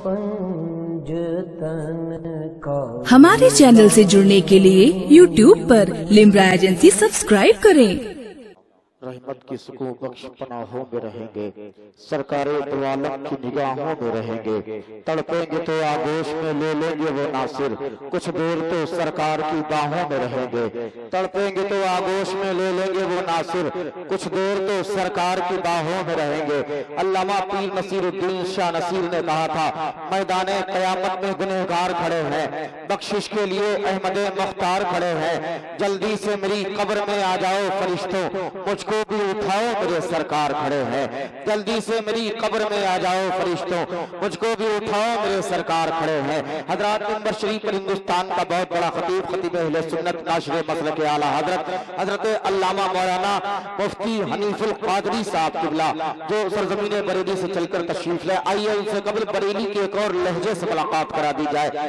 पंजतन का। हमारे चैनल से जुड़ने के लिए YouTube पर लिम्रा एजेंसी सब्सक्राइब करें। रहमत की सुकून बख्श पनाहों में रहेंगे, सरकारे दो आलम की निगाहों में रहेंगे। तड़पेंगे तो आगोश में ले लेंगे वो नासिर, कुछ देर तो सरकार की बाहों में रहेंगे। तड़पेंगे तो आगोश में ले लेंगे वो नासिर, कुछ देर तो सरकार की बाहों में रहेंगे। अल्लामा पीर नसीरुद्दीन शाह नसीर ने कहा था, मैदाने कयामत में गुनहगार खड़े हैं, बख्शिश के लिए अहमद मुख्तार खड़े हैं। जल्दी से मेरी कब्र में आ जाओ फरिश्तों, मुझको भी उठाओ मेरे सरकार खड़े हैं। जल्दी से मेरी कब्र में आ जाओ फरिश्तों, मुझको भी उठाओ मेरे सरकार खड़े हैं। हजरत मिंबर शरीफ पर हिंदुस्तान का बहुत बड़ा खतीब, खतीब अहले सुन्नत नाशरे मसलक आला हजरत अल्लामा मौलाना मुफ्ती हनीफुल कादरी साहब किबला, जो सरजमीन बरेली से चलकर तशरीफ ले। आइए उनसे कब्र बरेली के एक और लहजे से मुलाकात करा दी जाए।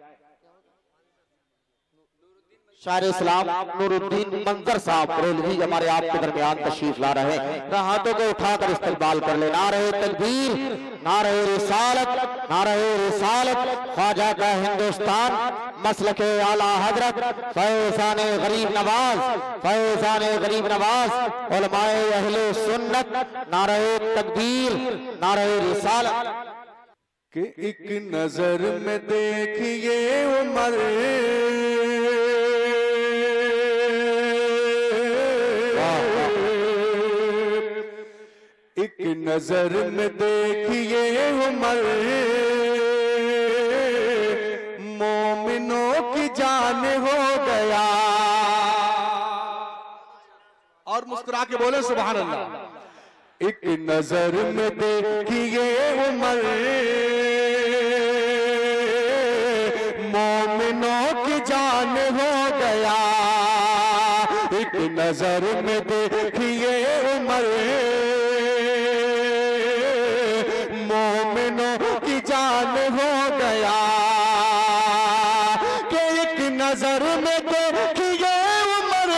शायर इस्लाम नूरुद्दीन मंजर साहब बरेलवी हमारे आपके दरमियान तशरीफ ला रहे हैं। हाथों को उठाकर इस्तकबाल कर ले। नारे तकबीर, नारे रिसालत, नारे रिसालत। ख्वाजा का हिंदुस्तान, मसलके आला हजरत फैजान गरीब नवाज, फैजान गरीब नवाज, उलमाए अहले सुन्नत। नारे तकबीर, नारे रिसालत। कि एक नजर में देखिए उमर, एक नजर में देखिए उमर, मोमिनों की जान हो गया। और मुस्कुरा के बोले सुभान अल्लाह। एक नजर में देखिए उमर, मोमिनों की जान हो गया। एक नजर में देखिए उमर, मोमिनों की जान हो गया। कि एक नजर में देखिए उमर,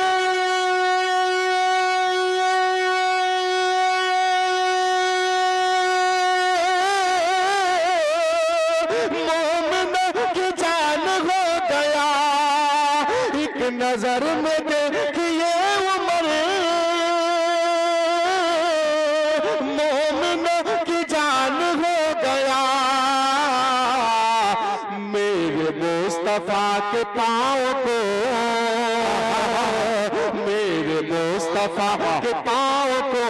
मोमिनों की जान हो गया। एक नजर में देखिए उमर, मोमिनों की जान हो गया। मेरे मुस्तफा के पाँव को, मेरे मुस्तफा के पाँव को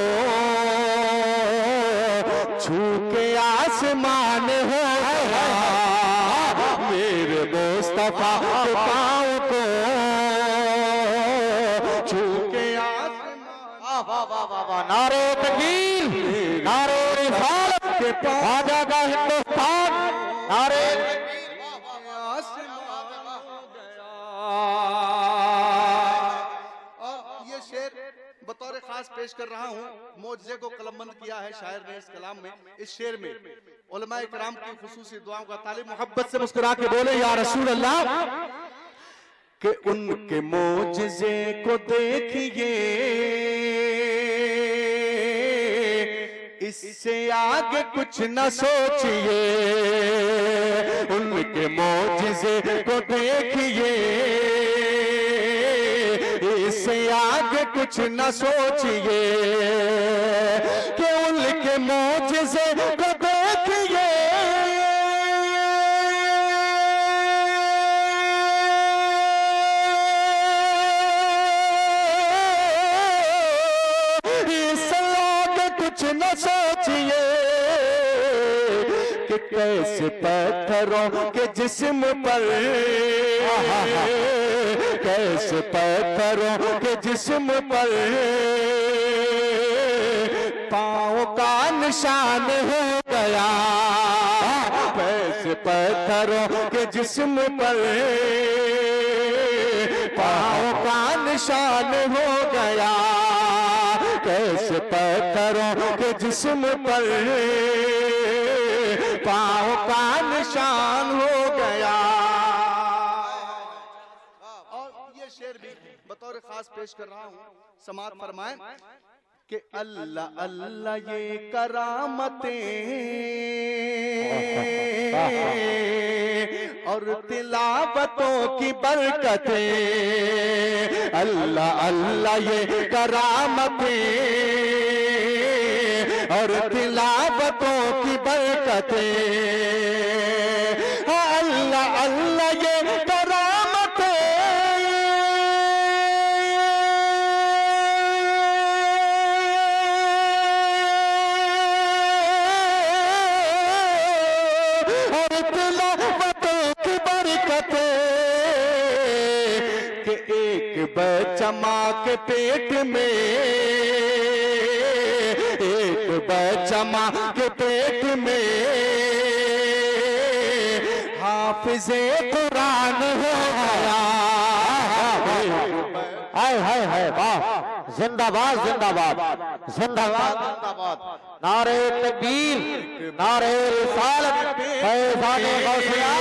छू के आसमान हो गया। मेरे मुस्तफा के पाँव को छू के आसमान। नारे तकबीर, नारे रिसालत के ख्वाजा का हिंदुस्तान। नारे और ये शेर बतौर खास पेश कर रहा हूँ। मोजज़े को कलमबंद किया है शायर ने इस कलाम में। इस शेर में उलमाए किराम की खुसूसी दुआओं का तालिब मोहब्बत से मुस्कुरा के बोले या रसूल अल्लाह। कि उनके मोजज़े को देखिए, इससे आगे कुछ न सोचिए। उनके मोजज़े को देखिए, इससे आगे कुछ न सोचिए। कि उनके मोजज़े को देखिए, कुछ न सोचिए। कि कैसे पत्थरों के जिस्म पर, कैसे पत्थरों के जिस्म पर पाँव का निशान हो गया। कैसे पत्थरों के जिस्म पर पाँव का निशान हो गया। कैसे पत्थरों के जिस्म पर पाँव का निशान हो गया। और ये शेर भी बतौर खास पेश कर रहा हूँ, समात फरमाएं। कि अल्लाह अल्लाह ये करामतें और तिलावतों की बरकतें, अल्लाह अल्लाह ये करामतें, और तिलावतों की बरकतें, अल्लाह अल्लाह ये करामतें, और तिलावतों की बरकतें, कि एक बच्चा माँ के पेट में, एक बच्चा माँ के पेट में हाफिज़े कुरान हो गया। हाय हाय हाय, वाह, जिंदाबाद जिंदाबाद जिंदाबाद जिंदाबाद, नारे तकबीर, नारे रिसालत, फैज़ाने गौसिया,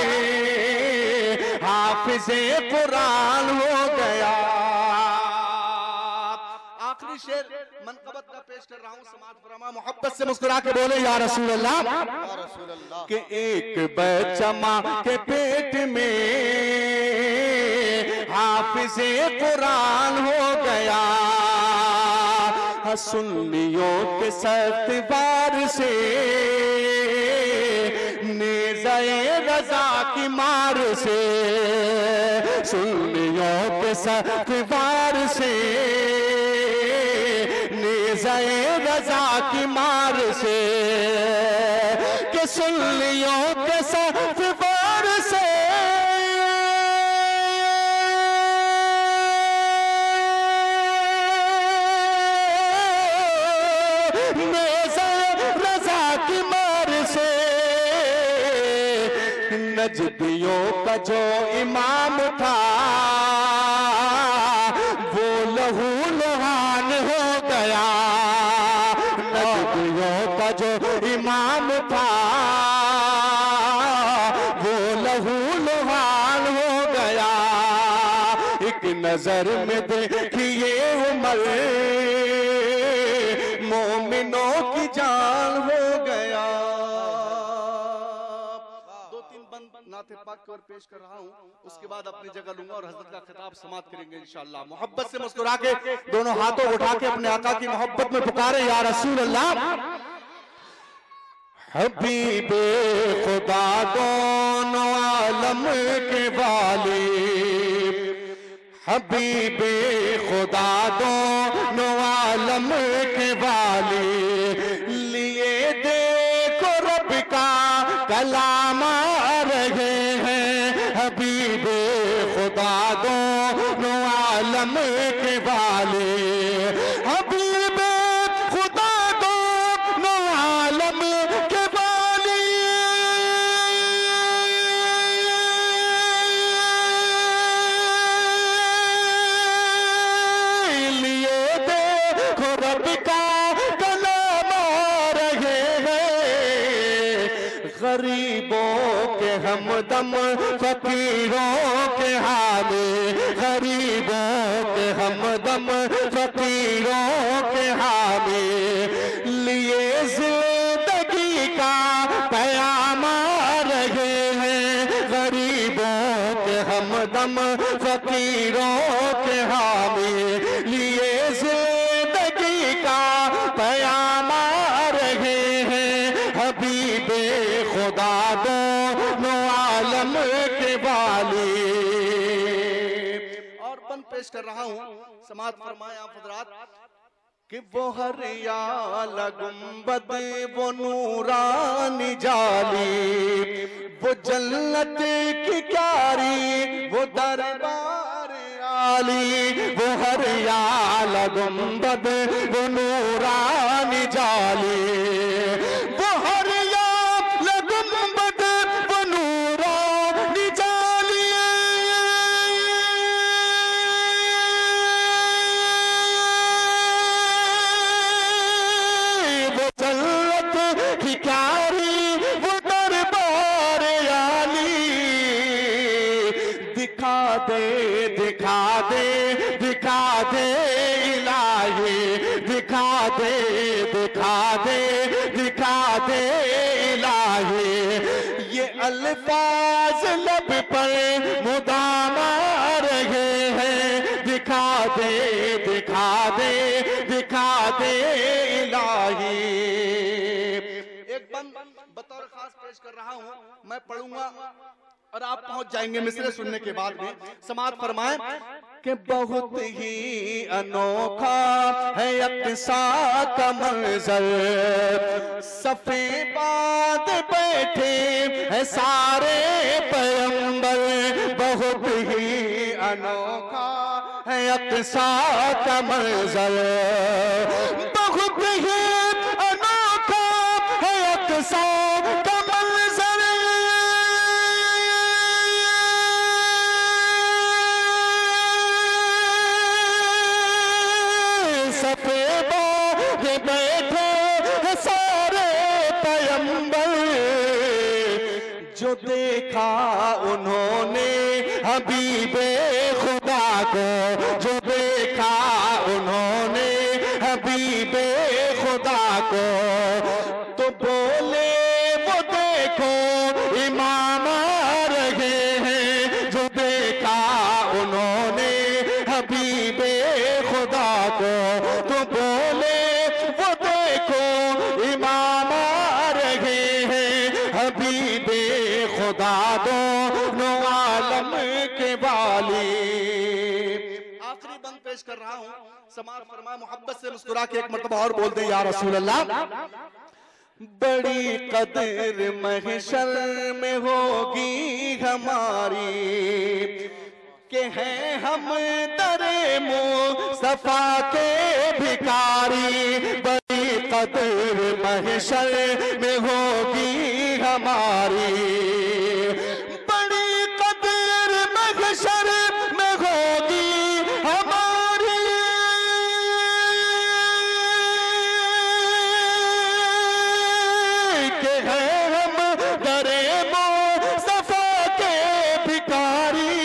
हाफिज़े कुरान हो गया। आखिरी शेर मनक़बत का पेश कर रहा हूँ, समात फरमा, मोहब्बत से मुस्कुरा के बोले या रसूल अल्लाह, कि एक बच्चा माँ के पेट में हाफिज़े कुरान हो गया। सुन्नियों के सख्तवार से नेज़े रज़ा की मार से, सुन्नियों के सख्तवार से नेज़े रज़ा की मार से, कि सुन्नियों के सख्तवार से नजदियों का जो इमाम था वो लहू लुहान हो गया। नजदियों का जो इमाम था वो लहू लुहान हो गया। एक नजर में देखिए उमर मोमिनों की जान हो गया। नाते पाक की ओर पेश कर रहा हूँ, उसके बाद अपनी जगह लूंगा और हजरत का खिताब समाप्त करेंगे इंशाअल्लाह। मोहब्बत से मुस्कुरा के दोनों हाथों उठा के अपने आका की मोहब्बत में पुकारे या रसूल अल्लाह। हबीबे खुदा दोनों आलम के वाली, हबीबे खुदा दोनों आलम के वाली, लिए देखो रब का कलाम रहे हैं। हबीबे खुदा दोनों आलम के वाले, हबीबे खुदा दोनों आलम के वाले, लिए देखो रब का कलाम रहे हैं। गरीबों के हमदम फकीरों के हामे, गरीबों के हमदम फकीरों के हामे, लिए जिंदगी का पैगाम रहे हैं। गरीबों के हमदम फकीरों के हामे, लिए जिंदगी का पैगाम रहे हैं। हबीबे खुदा दोनों आलम के वाली। और बन पेश कर रहा हूँ, समात फरमाए आप हजरात, कि वो हरियाल गुंबद वो नूरानी जाली, वो जन्नत की क्यारी वो दरबार आली, वो हरियाल गुंबद वो नूरानी जाली, वो हरियाल गुंबद वो नूरानी जाली, वो जन्नत की क्यारी वो दरबार आली। दिखा दे दिखा दे दिखा दे इलाही, दिखा दे दिखा दे दिखा दे इलाही। ये अल्फाज लब पर मुदाम आ रहे हैं। दिखा दे दिखा दे दिखा दे इलाही। एक बंद बतौर खास पेश कर रहा हूं, मैं पढ़ूंगा और आप पहुंच जाएंगे मिसरे सुनने के बाद में। समाअत फरमाएं कि बहुत ही अनोखा है यकसा का मंजर, सफे बाद बैठे हैं सारे पैगंबर। बहुत ही अनोखा है यकसा का मंजर, बहुत ही अनोखा है यकसा का मंजर। बैठे सारे पैगंबर, जो देखा उन्होंने हबीबे खुदा को, जो देखा उन्होंने हबीबे खुदा को, तो बोले वो देखो इमाम आ रहे हैं। जो देखा उन्होंने हबीबे खुदा को, तो बोले वो देखो इमाम आ रहे हैं। हबीबे खुदा दोनों आलम के वाली। आखिरी बंद पेश कर रहा हूं, समाअत फरमाए, मोहब्बत से मुस्कुरा के एक मर्तबा और बोल दे या रसूल अल्लाह। बड़ी कदर महशर में होगी हमारी, के हैं हम दरे मुस्तफा के भिखारी। बड़ी कदर महशर में होगी हमारी, बड़ी कदर महशर में होगी हमारी। के हैं हम दरे मुस्तफा के भिखारी।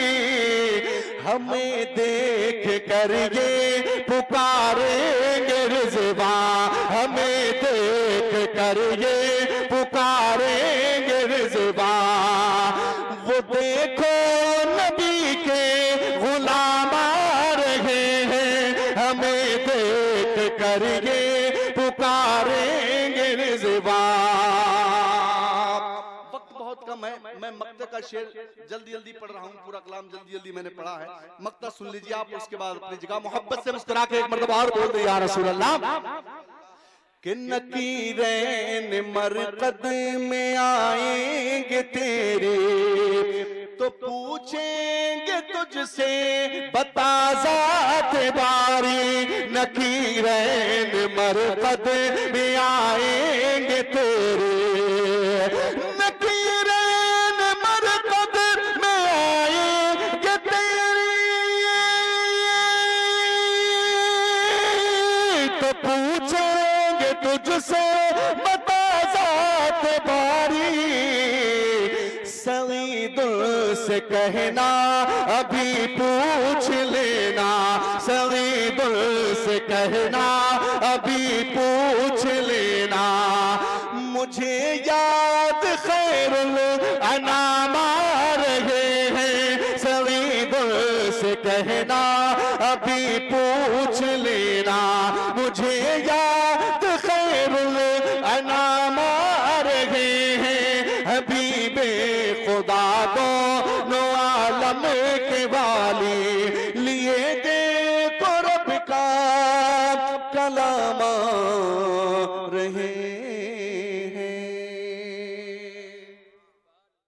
हमें देख कर ये पुकारेंगे रिज़वा, हमें देख कर ये पुकारेंगे रिज़वा। वो देखो नबी के गुलाम आ रहे हैं, हमें देख कर ये पुकारेंगे रिज़वा। कम है, मैं मक्ते का शेर जल्दी जल्दी पढ़ रहा हूँ, पूरा कलाम जल्दी जल्दी मैंने पढ़ा है। मक्ता सुन लीजिए आप, उसके बाद अपनी जगह मोहब्बत से मुस्कुरा के एक मर्तबा और बोल दे या रसूल अल्लाह। कि नकीरैन मरकद में आएंगे तेरे, तो पूछेंगे तुझसे बता ज़ात बारी। नकीरैन मरकद में आएंगे तेरे, नकीरैन मरकद में आएंगे तेरे, तो पूछेंगे तुझसे बता ज़ात बारी। सईदुल से कहना अभी पूछ लेना, सईदुल से कहना अभी पूछ लेना। मुझे याद खैरुल अनाम आ रहे हैं, सईदुल से कहना अभी पूछ लेना। मुझे याद खैरुल अनाम आ रहे हैं, हबीबे खुदा दोनों आलम के वाली। लिए देखो रब का कलाम रहे